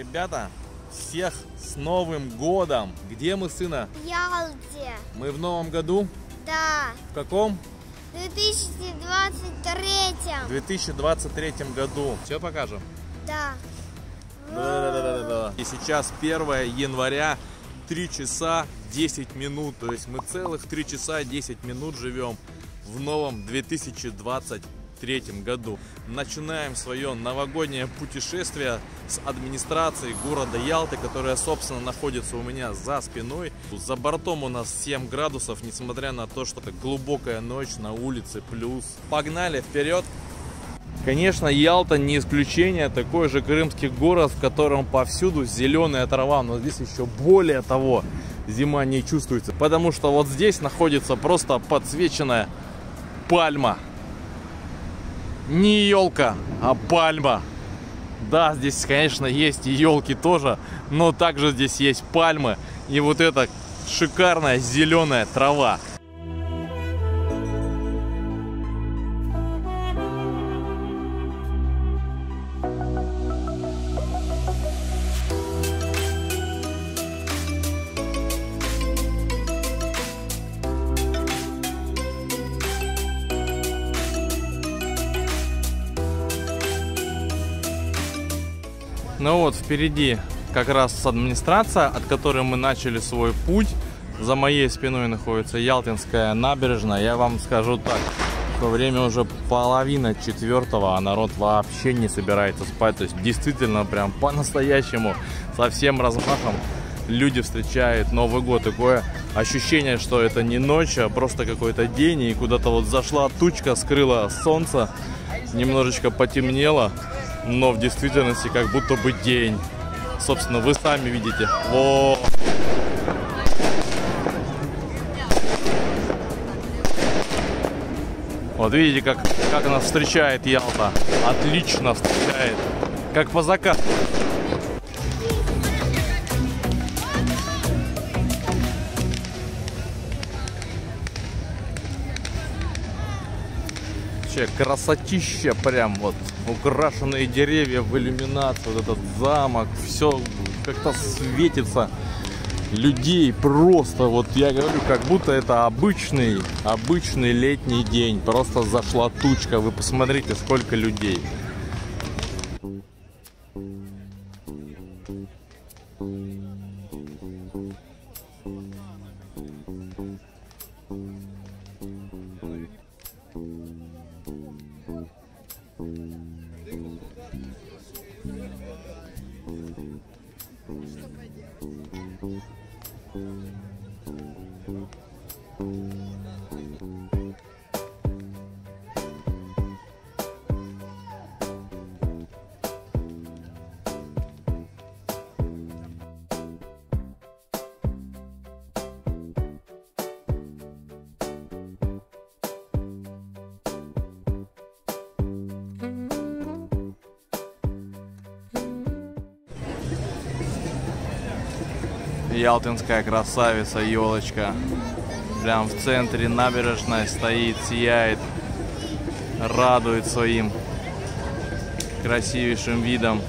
Ребята, всех с Новым годом! Где мы, сына? В Ялте. Мы в Новом году? Да. В каком? В 2023. В 2023 году. Все покажем? Да. Да. И сейчас 1 января, 3 часа 10 минут. То есть мы целых 3 часа 10 минут живем в новом 2023 году. Начинаем свое новогоднее путешествие с администрации города Ялты, которая, собственно, находится у меня за спиной. За бортом у нас 7 градусов, несмотря на то, что это глубокая ночь, на улице плюс. Погнали вперед! Конечно, Ялта не исключение, такой же крымский город, в котором повсюду зеленая трава, но здесь еще более того зима не чувствуется, потому что вот здесь находится просто подсвеченная пальма. Не елка, а пальма. Да, здесь, конечно, есть и елки тоже, но также здесь есть пальмы и вот эта шикарная зеленая трава. Ну вот, впереди как раз администрация, от которой мы начали свой путь. За моей спиной находится Ялтинская набережная. Я вам скажу так, что время уже 3:30, а народ вообще не собирается спать. То есть действительно прям по-настоящему, со всем размахом люди встречают Новый год. Такое ощущение, что это не ночь, а просто какой-то день. И куда-то вот зашла тучка, скрыла солнце, немножечко потемнело. Но в действительности как будто бы день. Собственно, вы сами видите. Во! Вот видите, как нас встречает Ялта. Отлично встречает. Как по заказу. Красотища прям вот. Украшенные деревья в иллюминацию, вот этот замок, все как-то светится. Людей просто, вот я говорю, как будто это обычный летний день. Просто зашла тучка, вы посмотрите, сколько людей. Ялтинская красавица, елочка. Прям в центре набережной стоит, сияет, радует своим красивейшим видом.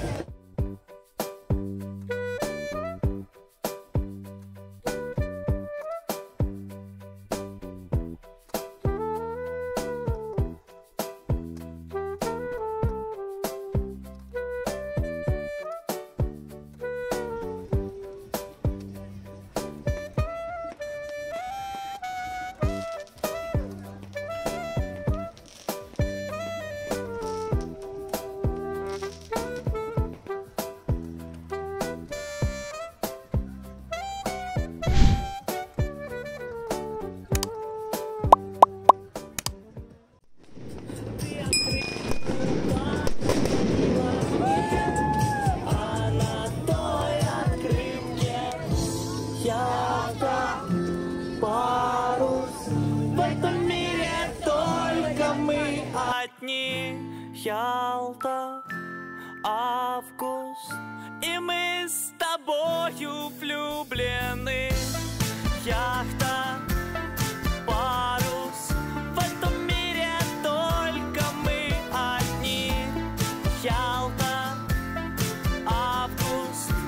Ялта, август, и мы с тобою влюблены. Яхта, парус, в этом мире только мы одни. Ялта, август,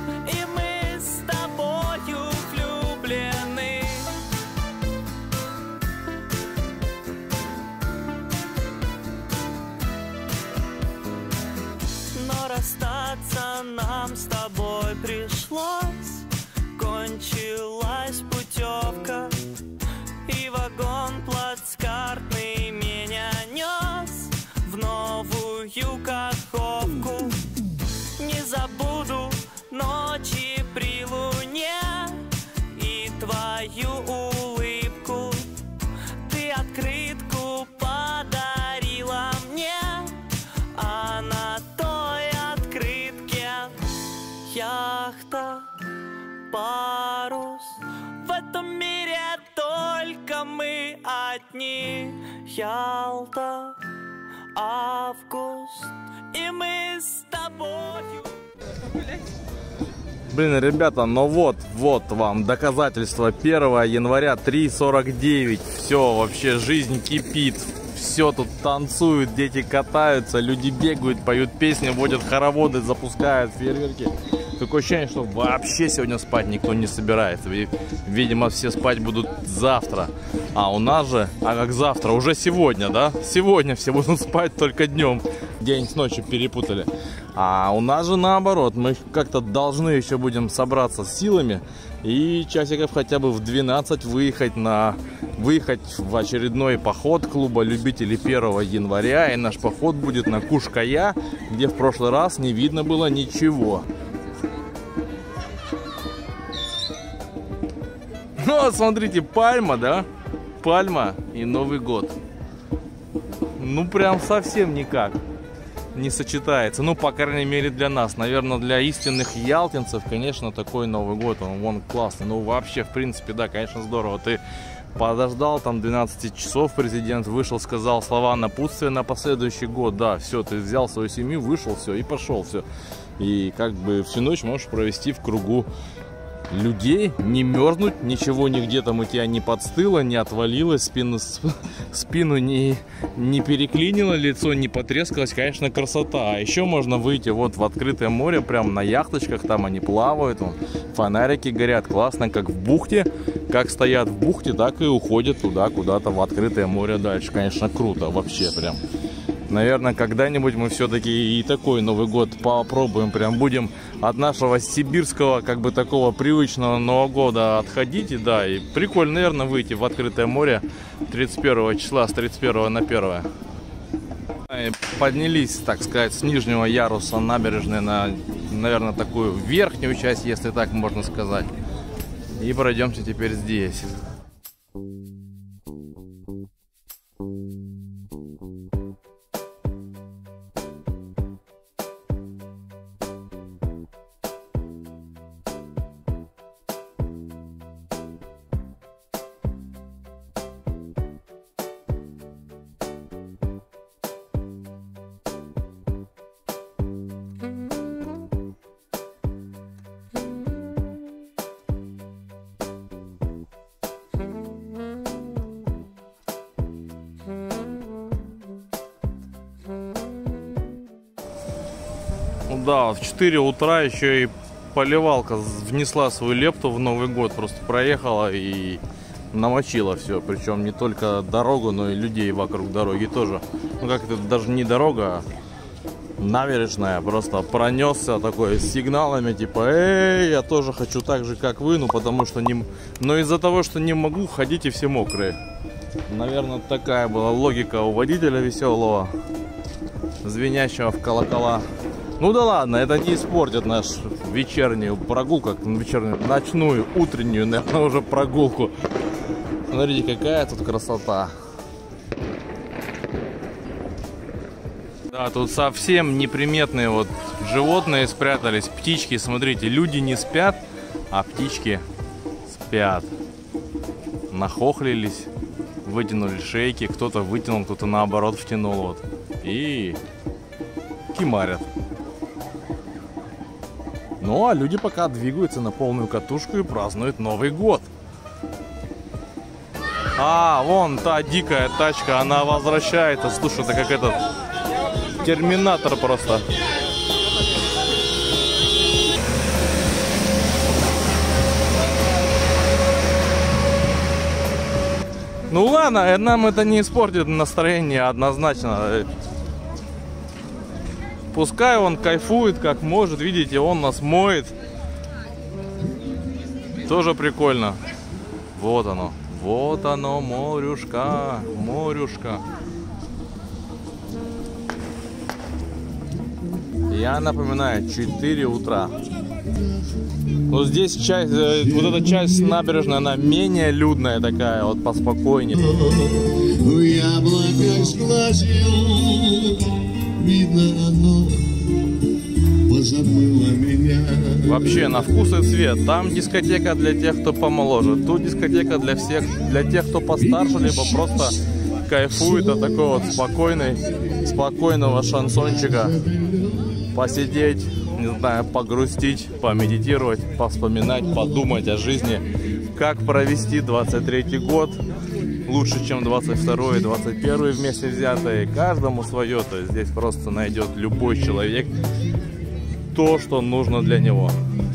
дни. Ялта, август, и мы с тобою. Блин, ребята, ну вот вам доказательство. 1 января 3:49. Все, вообще жизнь кипит. Все тут танцуют, дети катаются, люди бегают, поют песни, водят хороводы, запускают фейерверки. Такое ощущение, что вообще сегодня спать никто не собирается. Видимо, все спать будут завтра. А у нас же, а как завтра? Уже сегодня, да? Сегодня все будут спать только днем. День с ночью перепутали. А у нас же наоборот. Мы как-то должны еще будем собраться с силами. И часиков хотя бы в 12 выехать в очередной поход клуба любителей 1 января. И наш поход будет на Кушкая, где в прошлый раз не видно было ничего. Ну, смотрите, пальма, да? Пальма и Новый год. Ну, прям совсем никак не сочетается. Ну, по крайней мере, для нас. Наверное, для истинных ялтинцев, конечно, такой Новый год, он классный. Ну, вообще, в принципе, да, конечно, здорово. Ты подождал, там, 12 часов, президент вышел, сказал слова напутствия на последующий год. Да, все, ты взял свою семью, вышел, все, и пошел, все. И как бы всю ночь можешь провести в кругу людей, не мерзнуть, ничего нигде там у тебя не подстыло, не отвалилось, спину не переклинило, лицо не потрескалось, конечно, красота. А еще можно выйти вот в открытое море, прям на яхточках, там они плавают, вон, фонарики горят, классно, как в бухте, как стоят в бухте, так и уходят туда, куда-то в открытое море дальше, конечно, круто, вообще прям. Наверное, когда-нибудь мы все-таки и такой Новый год попробуем. Прям будем от нашего сибирского, как бы такого привычного Нового года отходить. И да, и прикольно, наверное, выйти в открытое море 31 числа, с 31 на 1. Поднялись, так сказать, с нижнего яруса набережной на, наверное, такую верхнюю часть, если так можно сказать. И пройдемся теперь здесь. Да, в 4 утра еще и поливалка внесла свою лепту в Новый год. Просто проехала и намочила все. Причем не только дорогу, но и людей вокруг дороги тоже. Ну как это, даже не дорога, а набережная. Просто пронесся такой с сигналами типа: эй, я тоже хочу так же, как вы. Ну потому что не... Но из-за того, что не могу, ходите все мокрые. Наверное, такая была логика у водителя веселого, звенящего в колокола. Ну да ладно, это не испортит нашу вечернюю прогулку, вечернюю, ночную, утреннюю, наверное, уже прогулку. Смотрите, какая тут красота. Да, тут совсем неприметные вот животные спрятались, птички. Смотрите, люди не спят, а птички спят. Нахохлились, вытянули шейки, кто-то вытянул, кто-то наоборот втянул вот. И кимарят. Ну, а люди пока двигаются на полную катушку и празднуют Новый год. А, вон та дикая тачка, она возвращается. Слушай, это как этот терминатор просто. Ну ладно, нам это не испортит настроение однозначно. Пускай он кайфует как может, видите, он нас моет. Тоже прикольно. Вот оно, морюшка, морюшка. Я напоминаю, 4 утра. Но здесь часть, вот эта часть набережной, она менее людная такая, вот поспокойнее. В яблоках сглазил, видно оно, забыла меня. Вообще на вкус и цвет. Там дискотека для тех, кто помоложе. Тут дискотека для всех, для тех, кто постарше, либо просто кайфует от такого вот спокойного шансончика. Посидеть, не знаю, погрустить, помедитировать, повспоминать, подумать о жизни. Как провести 23-й год лучше, чем 22-й и 21-й вместе взятые. Каждому свое. То есть здесь просто найдет любой человек то, что нужно для него.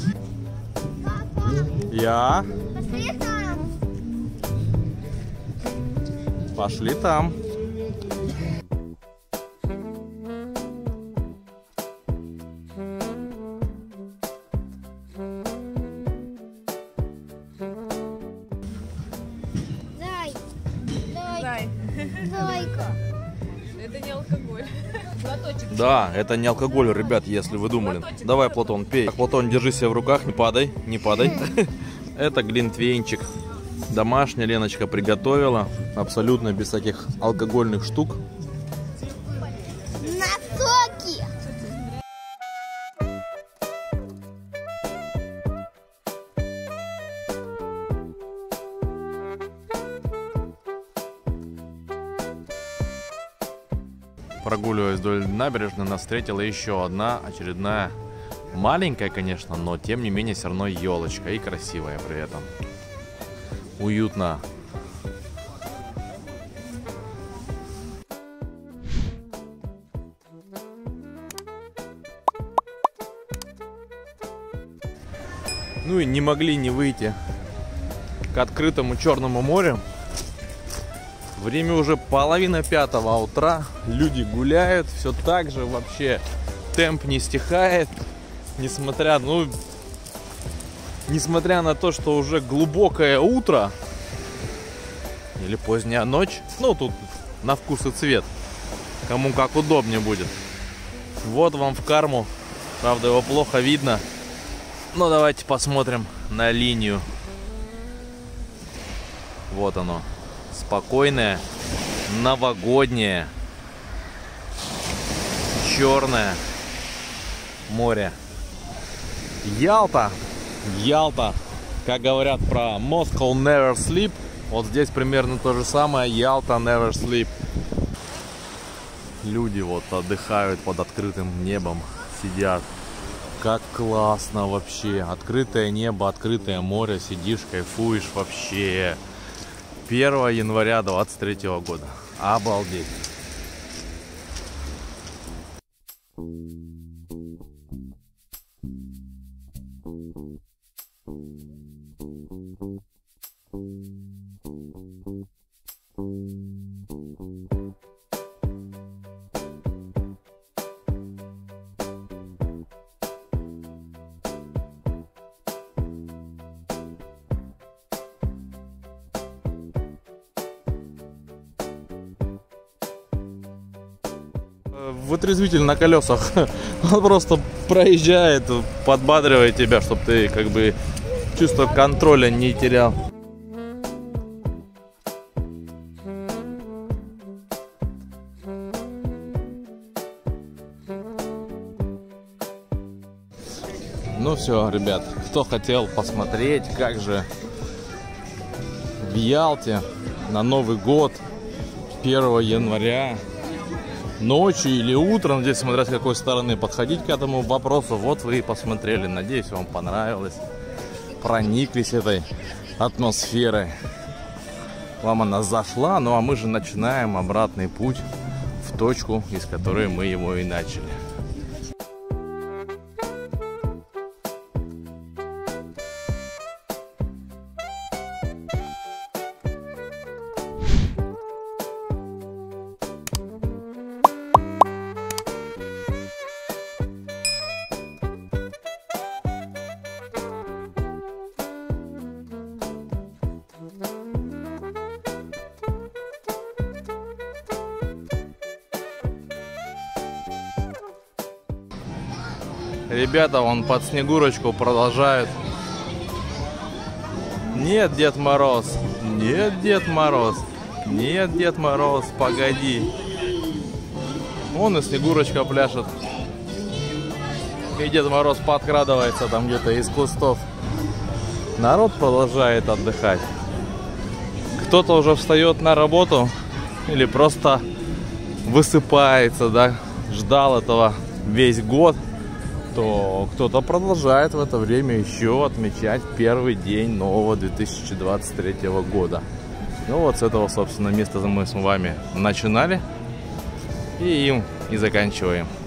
Я? Пошли там. Дай-ка. Это не алкоголь. Платочек. Да, это не алкоголь, ребят, если вы думали. Давай, Платон, пей. Так, Платон, держи себя в руках, не падай, не падай. Это глинтвейнчик. Домашняя Леночка приготовила. Абсолютно без всяких алкогольных штук. На соки. Прогуливаясь вдоль набережной, нас встретила еще одна очередная маленькая, конечно, но тем не менее все равно елочка и красивая при этом. Уютно. Ну и не могли не выйти к открытому Черному морю. Время уже 4:30 утра, люди гуляют, все так же вообще темп не стихает, несмотря на то, что уже глубокое утро или поздняя ночь, ну тут на вкус и цвет, кому как удобнее будет. Вот вам в карму, правда его плохо видно, но давайте посмотрим на линию. Вот оно. Спокойное, новогоднее, черное море. Ялта. Ялта. Как говорят про Moscow never sleep. Вот здесь примерно то же самое. Ялта never sleep. Люди вот отдыхают под открытым небом. Сидят. Как классно вообще. Открытое небо, открытое море. Сидишь, кайфуешь вообще. 1 января 23 года. Обалдеть. Вытрезвитель на колесах. Он просто проезжает, подбадривает тебя, чтобы ты как бы чувство контроля не терял. Ну все, ребят, кто хотел посмотреть, как же в Ялте на Новый год 1 января ночью или утром, здесь смотря с какой стороны подходить к этому вопросу, вот вы и посмотрели. Надеюсь, вам понравилось, прониклись этой атмосферой, вам она зашла. Ну а мы же начинаем обратный путь в точку, из которой мы его и начали. Ребята вон под Снегурочку продолжают. Нет, Дед Мороз, нет, Дед Мороз, нет, Дед Мороз, погоди. Вон и Снегурочка пляшет. И Дед Мороз подкрадывается там где-то из кустов. Народ продолжает отдыхать. Кто-то уже встает на работу или просто высыпается, да, ждал этого весь год, то кто-то продолжает в это время еще отмечать первый день нового 2023 года. Ну вот с этого, собственно, места мы с вами начинали и им и заканчиваем.